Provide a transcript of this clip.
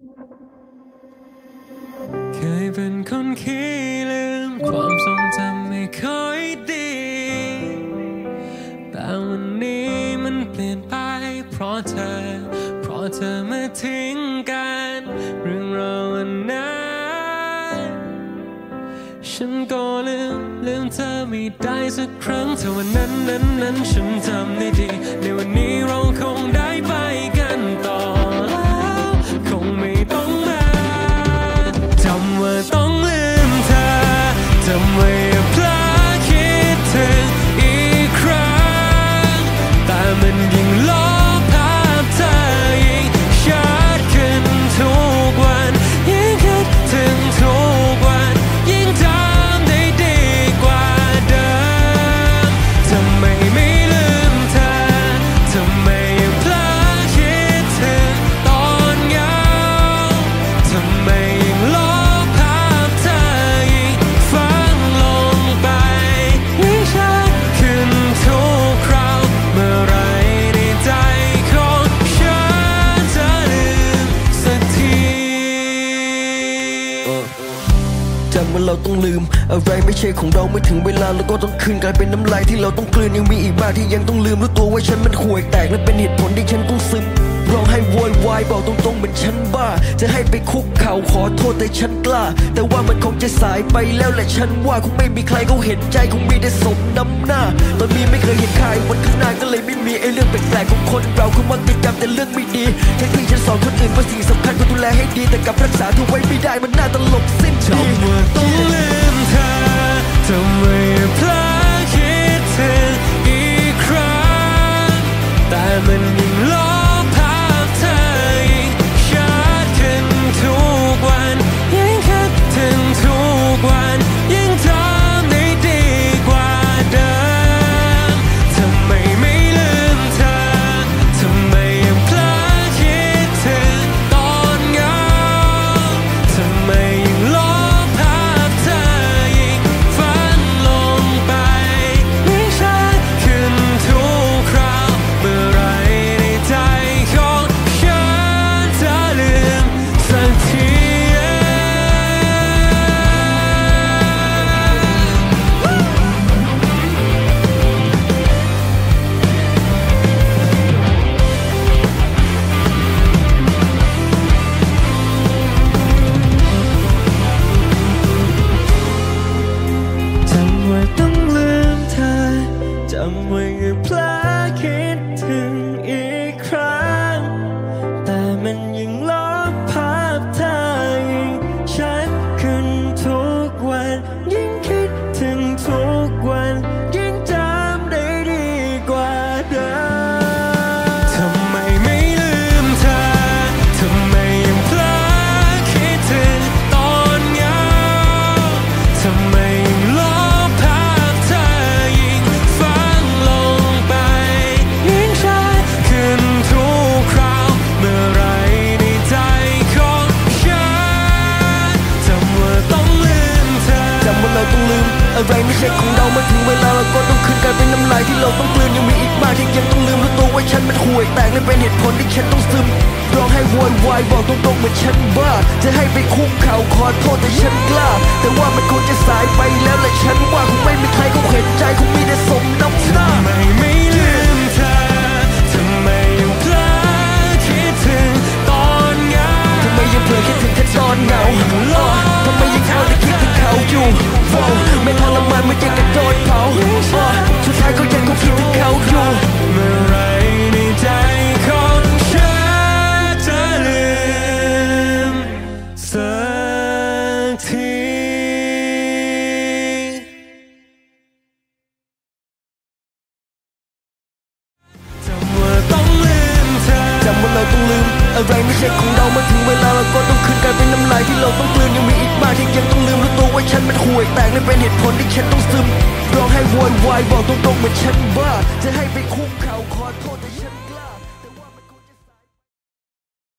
เคยเป็นคนขี้ลืมความทรงจำไม่ค่อยดีแต่วันนี้มันเปลี่ยนไปเพราะเธอมาทิ้งกันเรื่องราววันนั้นฉันก็ลืมเธอไม่ได้สักครั้งเธอวันนั้นฉันจำได้ดีในวันนี้เราคงได้ไปกันต่อคงไม่ต้องมาจำว่าต้องลืมเธอจำไว้อย่าเพลอคิดถึงอีกครั้งแต่มันยิ่งลบภาพเธอยิ่งชัดขึ้นทุกวันยิ่งคิดถึงทุกวันยิ่งจำได้ดีกว่าเดิมทำไมไม่ลืมเธอทำไมยังเพลอคิดถึงตอนเหงาทำไมยิ่งลบภาพเธอยิ่งฝังลงไปยิ่งชัดขึ้นทุกคราวเมื่อไรในใจของฉันจะลืมสักทีจำว่าเราต้องลืมอะไรไม่ใช่ของเราเมื่อถึงเวลาเราก็ต้องคืนกลายเป็นน้ำลายที่เราต้องกลืนยังมีอีกมากที่ยังต้องลืมรู้ตัวว่าฉันมันห่วยแตกและเป็นเหตุผลที่ฉันต้องซึมร้องให้โวยวายบอกตรงๆเหมือนฉันบ้าจะให้ไปคุกเข่าขอโทษแต่ฉันกล้าแต่ว่ามันคงจะสายไปแล้วแหละฉันว่าคงไม่มีใครเขาเห็นใจคงมีแต่สมน้ำหน้าตอนนี้ไม่เคยเห็นใครวันข้างหน้าก็เลยไม่มีไอ้เรื่องแปลกๆของคนเราคือมักจะจำแต่เรื่องไม่ดีทั้งที่ฉันสอนคนอื่นว่าสิ่งสำคัญคือดูแลให้ดีแต่กลับรักษาเธอไว้ไม่ได้มันน่าตลกสิ้นดีจำว่าต้องลืมเธอทำไมเพลอคิดถึงอีกครั้งแต่มันยิ่งลบภาพเธอยิ่งชัดขึ้นทุกวันยิ่งคิดถึงทุกวันยิ่งจำได้ดีกว่าเดิมทำไมไม่ลืมเธอทำไมยังเพลอคิดถึงตอนเหงาทำไมยิ่งลบภาพเธอยิ่งฝังลงไปยิ่งชัดขึ้นทุกคราวเมื่อไรในใจของฉันจะลืมสักทีจำไว้ต้องลืมเธอจำไว้อย่าเพลอคิดถึงอีกครั้งแต่มันยิ่งลบภาพเธอยิ่งชัดขึ้นทุกวันยิ่งคิดถึงทุกวันยิ่งจำได้ดีกว่าเดิมทำไมไม่ลืมเธอทำไมยังเพลอคิดถึงตอนเหงาทำไมยิ่งลบภาพเธอยิ่งฝังลงไปยิ่งชัดขึ้นทุกคราวเมื่อไรในใจของฉันจำว่าต้องลืมเธอจำว่าเราต้องลืมอะไรไม่ใช่ของเราเมื่อถึงเวลาเราก็ต้องคืนกลายเป็นน้ำลายที่เราต้องกลืนยังมีอีกมากที่ยังต้องลืมรู้ตัวว่าฉันมันห่วยแตกและเป็นเหตุผลที่ฉันต้องซึมร้องให้โวยวายบอกตรงๆเหมือนฉันบ้าจะให้ไปคุกเข่าขอโทษแต่ฉันกล้าแต่ว่ามันคงจะสายไปแล้วแหละฉันว่าคงไม่มีใครเขาเห็นใจคงมีแต่สมน้ำหน้าทำไมไม่ลืมเธอทำไมยังเพลอคิดถึงตอนเหงาทำไมยังเผลอคิดถึงแค่ตอนเหงาทำไมยังเอาแต่คิดถึงเขาอยู่ไม่ทรมานไม่ยังกระโดดเผาสุดท้ายก็ยังคงคิดถึงเขาอยู่เมื่อไรในใจของฉันจะลืมสักทีจำว่าต้องลืมเธอจำว่าเราต้องลืมอะไรไม่ใช่ของเราเมื่อถึงเวลาเราก็ต้องคืนกลายเป็นน้ำลายที่เราต้องกลืนยังมีอีกมากที่ยังต้องลืมรู้ตัวว่าฉันมันห่วยแตกและเป็นเหตุผลที่ฉันต้องซึมร้องให้โวยวายบอกตรงๆเหมือนฉันบ้าจะให้ไปคุกเข่าขอโทษแต่ฉัน